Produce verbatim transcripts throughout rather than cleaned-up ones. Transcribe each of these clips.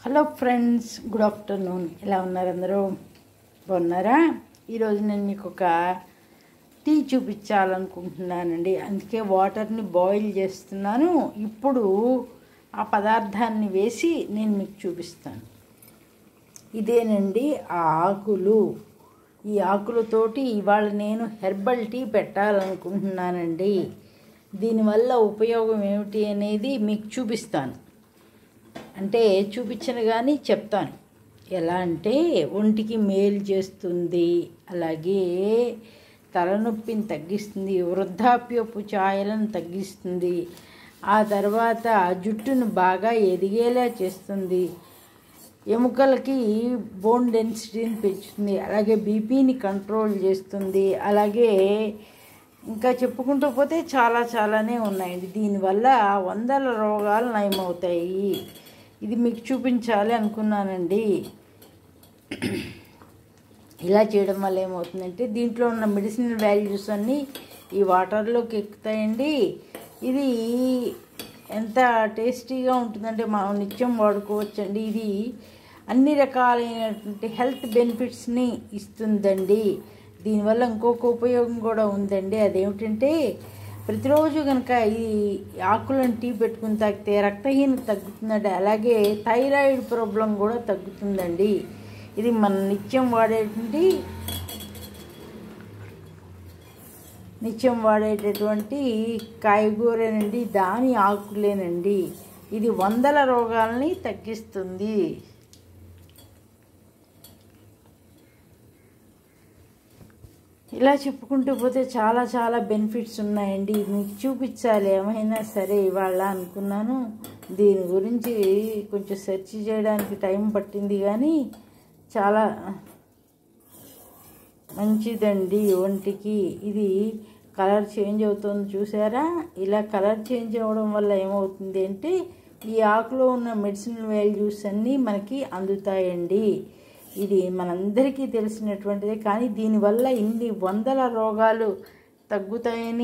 Hello friends, good afternoon. ఎలా ఉన్నారు అందరూ? బాగున్నారా? ఈరోజు నేను మీకు ఒక టీ చూపించాలనుకుంటున్నానండి. అందుకే వాటర్ని బాయిల్ చేస్తున్నాను. ఇప్పుడు ఆ పదార్థాన్ని వేసి నేను మీకు చూపిస్తాను. ఇదేనండి ఆ ఆకులు. ఈ ఆకులతోటి ఇవాళ నేను హెర్బల్ టీ పెట్టాలనుకుంటున్నానండి. దీనివల్ల ఉపయోగం ఏమిటి అనేది మీకు చూపిస్తాను. అంటే చూపించను కానీ చెప్తాను. ఎలా అంటే ఒంటికి మేలు చేస్తుంది, అలాగే తలనొప్పిని తగ్గిస్తుంది, వృద్ధాప్యపు ఛాయలను తగ్గిస్తుంది, ఆ తర్వాత జుట్టును బాగా ఎదిగేలా చేస్తుంది, ఎముకలకి బోన్ డెన్సిటీని పెంచుతుంది, అలాగే బీపీని కంట్రోల్ చేస్తుంది, అలాగే ఇంకా చెప్పుకుంటూ పోతే చాలా చాలానే ఉన్నాయండి. దీనివల్ల వందల రోగాలు నయమవుతాయి. ఇది మీకు చూపించాలి అనుకున్నానండి. ఇలా చేయడం వల్ల ఏమవుతుందంటే దీంట్లో ఉన్న మెడిసినల్ వాల్యూస్ అన్నీ ఈ వాటర్లోకి ఎక్కుతాయండి. ఇది ఎంత టేస్టీగా ఉంటుందంటే మనం నిత్యం వాడుకోవచ్చండి. ఇది అన్ని రకాలైనటువంటి హెల్త్ బెనిఫిట్స్ని ఇస్తుందండి. దీనివల్ల ఇంకొక ఉపయోగం కూడా ఉందండి. అదేమిటంటే ప్రతిరోజు కనుక ఈ ఆకులను టీ పెట్టుకుని తాగితే రక్తహీనత తగ్గుతుందండి. అలాగే థైరాయిడ్ ప్రాబ్లం కూడా తగ్గుతుందండి. ఇది మనం నిత్యం వాడేటువంటి నిత్యం వాడేటటువంటి కాయగూరేనండి, దాని ఆకులేనండి. ఇది వందల రోగాలని తగ్గిస్తుంది. ఇలా చెప్పుకుంటూ పోతే చాలా చాలా బెనిఫిట్స్ ఉన్నాయండి. మీకు చూపించాలి ఏమైనా సరే ఇవాళ అనుకున్నాను. దీని గురించి కొంచెం సెర్చ్ చేయడానికి టైం పట్టింది, కానీ చాలా మంచిదండి ఒంటికి. ఇది కలర్ చేంజ్ అవుతుంది చూసారా? ఇలా కలర్ చేంజ్ అవ్వడం వల్ల ఏమవుతుంది అంటే ఈ ఆకులో ఉన్న మెడిసినల్ వాల్యూస్ అన్నీ మనకి అందుతాయండి. ఇది మనందరికీ తెలిసినటువంటిదే, కానీ దీనివల్ల ఇన్ని వందల రోగాలు తగ్గుతాయని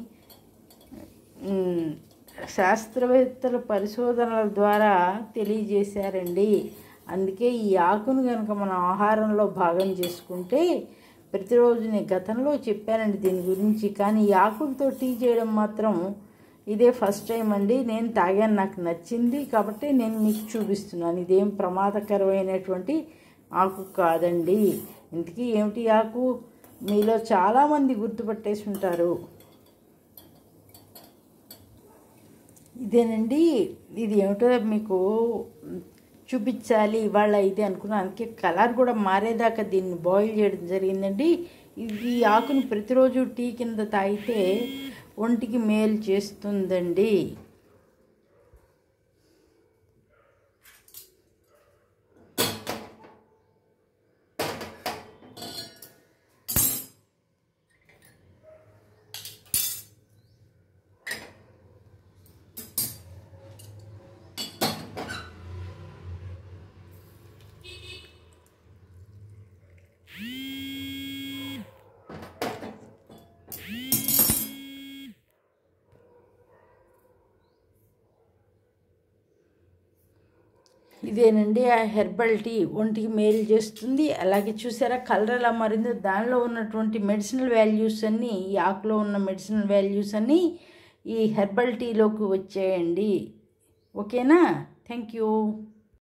శాస్త్రవేత్తల పరిశోధనల ద్వారా తెలియజేశారండి. అందుకే ఈ ఆకును కనుక మనం ఆహారంలో భాగం చేసుకుంటే ప్రతిరోజు నేను గతంలో చెప్పానండి దీని గురించి, కానీ ఈ ఆకులతో టీ చేయడం మాత్రం ఇదే ఫస్ట్ టైం అండి. నేను తాగాను, నాకు నచ్చింది కాబట్టి నేను మీకు చూపిస్తున్నాను. ఇదేం ప్రమాదకరమైనటువంటి ఆకు కాదండి. ఇంతకీ ఏమిటి ఆకు మీలో చాలామంది గుర్తుపట్టేసి ఉంటారు. ఇదేనండి. ఇది ఏమిటో మీకు చూపించాలి ఇవాళ ఇది అనుకున్నాను. అందుకే కలర్ కూడా మారేదాకా దీన్ని బాయిల్ చేయడం జరిగిందండి. ఈ ఆకుని ప్రతిరోజు టీ కింద తాగితే ఒంటికి మేలు చేస్తుందండి. ఇదేనండి ఆ హెర్బల్ టీ. ఒంటికి మేలు చేస్తుంది. అలాగే చూసారా కలర్ ఎలా మారిందో? దానిలో ఉన్నటువంటి మెడిసినల్ వాల్యూస్ అన్నీ, ఈ ఆకులో ఉన్న మెడిసినల్ వాల్యూస్ అన్నీ ఈ హెర్బల్ టీలోకి వచ్చాయండి. ఓకేనా? Thank you.